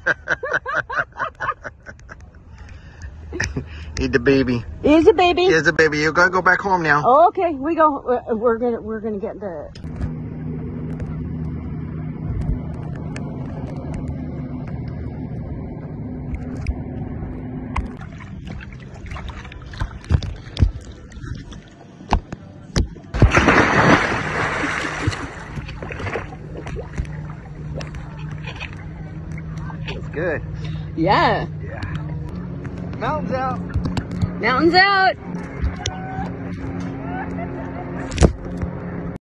Eat the baby. Is a baby. Is a baby. You gotta go back home now. Oh, okay, we go. We're gonna get the. It's good. Yeah. Yeah. Mountains out. Mountains out.